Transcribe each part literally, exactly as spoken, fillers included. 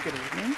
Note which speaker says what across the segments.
Speaker 1: Good evening.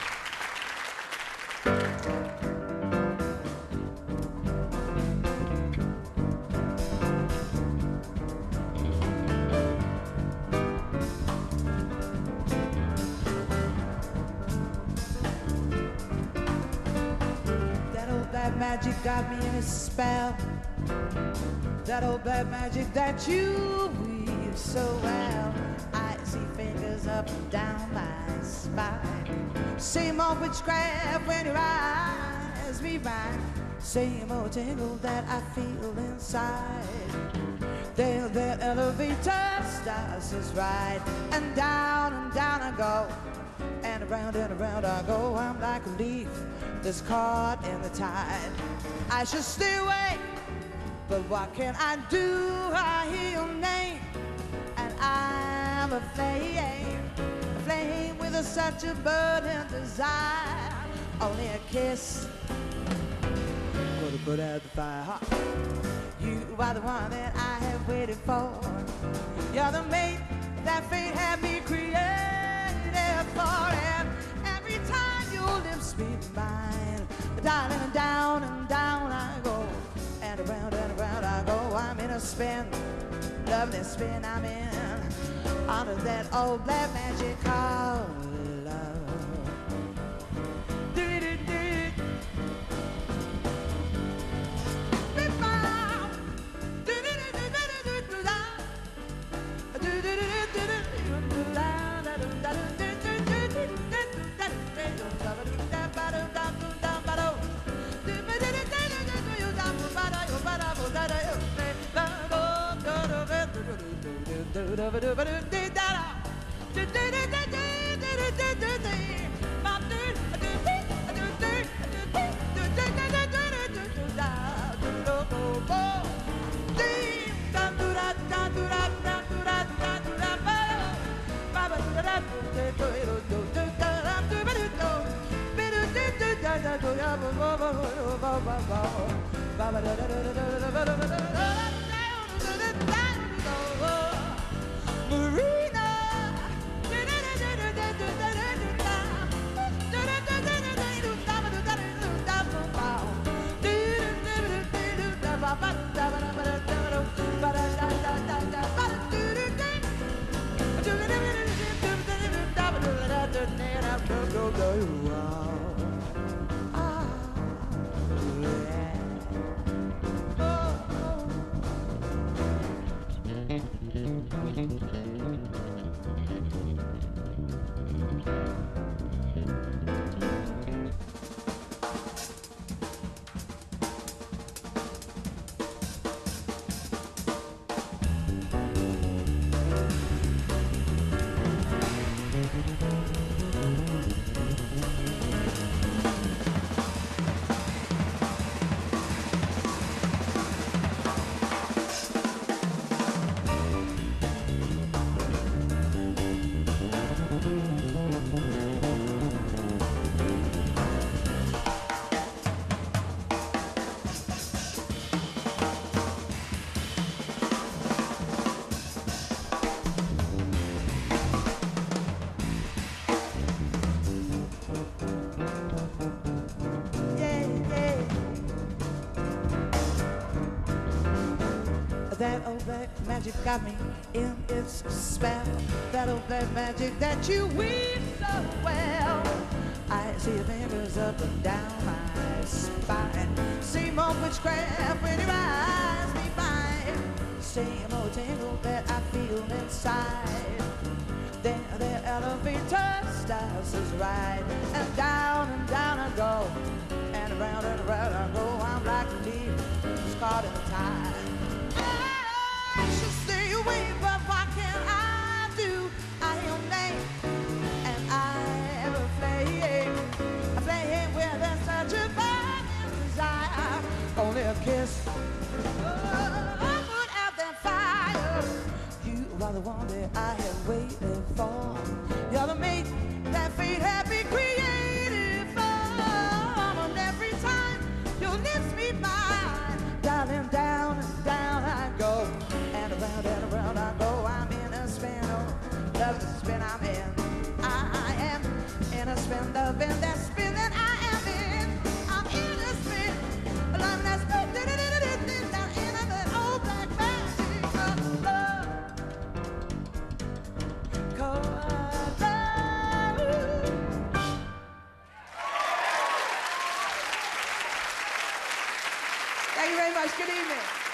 Speaker 2: That old bad magic got me in a spell. That old bad magic that you weave so well. I see fingers up and down my spine. Same old witchcraft when your eyes meet mine. Same old tingle that I feel inside. Then that elevator starts us right, and down and down I go, and around and around I go. I'm like a leaf that's caught in the tide. I should stay away, but what can I do? I hear your name, and I'm a flame, a flame with a, such a burning desire. Only a kiss could put out the fire. You are the one that I have waited for. You're the mate that fate had me created for. And every time your lips meet mine, darling, and down and down I go, and around and around I go. I'm in a spin, lovely spin I'm in, under that old black magic called love. That old black magic got me in its spell. That old black magic that you weave so well. I see your fingers up and down my spine. Same old witchcraft when your eyes meet mine. Same old tingle that I feel inside. Then the elevator starts us right, and down and down I go, and around and around I go. I'm like a leaf that's caught in the tide. I should stay away, but what can I do? I hear your name, and I am a flame, a flame where there's such a burning desire. Only a kiss oh, put out that fire. You are the one that I have waited for. You're the mate that fate had me created for. And every time your lips meet mine, darling, down and down I go, and around and around I go. I'm in a spin, oh, love the spin I'm in. I am much. Good evening.